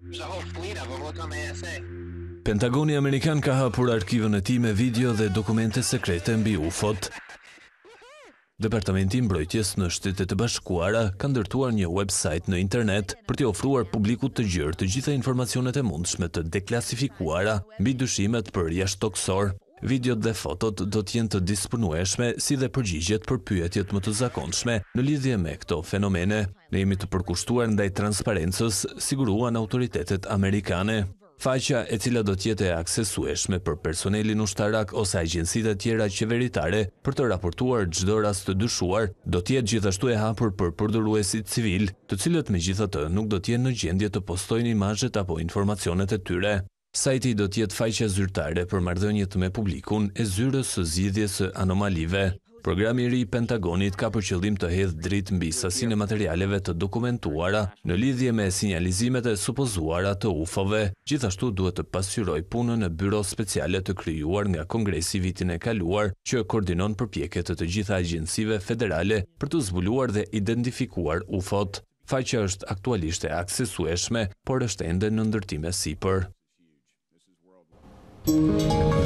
Pentagoni amerikan ka hapur arkivën e tij me video dhe dokumente sekrete mbi UFO-t. Departamenti i mbrojtjes në Shtetet e Bashkuara ka ndërtuar një uebsajt në internet për t'i ofruar publikut të gjerë të gjitha informacionet e mundshme të deklasifikuara mbi dyshimet për jashtëtoksor. Videot dhe fotot do t'jenë të disponueshme si dhe përgjigjet për pyetjet më të zakonshme në lidhje me këto fenomene. Ne jemi të përkushtuar ndaj transparencës, siguruan autoritetet amerikane. Faqja e cila do t'jetë e aksesueshme për personelin ushtarak ose agjencitë e tjera qeveritare për të raportuar çdo rast të dyshuar, do t'jetë gjithashtu e hapur për përdoruesit civil, të cilët megjithatë nuk do t'jenë në gjendje të postojnë imazhet apo informacionet e tyre. Sajti do t'jetë faqja zyrtare për marrëdhëniet me publikun e zyrës së zgjidhjes së anomalive. Programi i ri i Pentagonit ka për qëllim të hedhë dritë mbi sasinë e materialeve të dokumentuara në lidhje me sinjalizimet e supozuara të UFO-ve. Gjithashtu duhet të pasqyroj punën e byro speciale të krijuar nga Kongresi vitin e kaluar, që koordinon përpjekjet të gjitha agjencive federale për të zbuluar dhe identifikuar UFO-t. Faqja është aktualisht e aksesueshme, por është ende në ndërtime sipër.